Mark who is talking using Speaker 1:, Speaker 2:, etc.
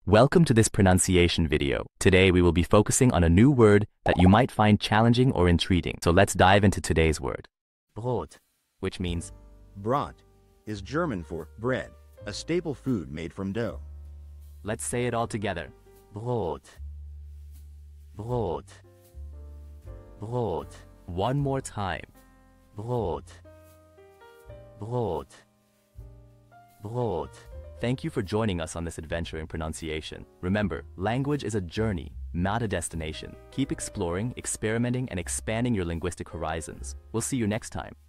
Speaker 1: Welcome to this pronunciation video. Today we will be focusing on a new word that you might find challenging or intriguing. So let's dive into today's word. Brot, which means
Speaker 2: Brot is German for bread, a staple food made from dough.
Speaker 1: let's say it all together. Brot. Brot. Brot. One more time. Brot. Brot. Brot. Thank you for joining us on this adventure in pronunciation. Remember, language is a journey, not a destination. Keep exploring, experimenting, and expanding your linguistic horizons. We'll see you next time.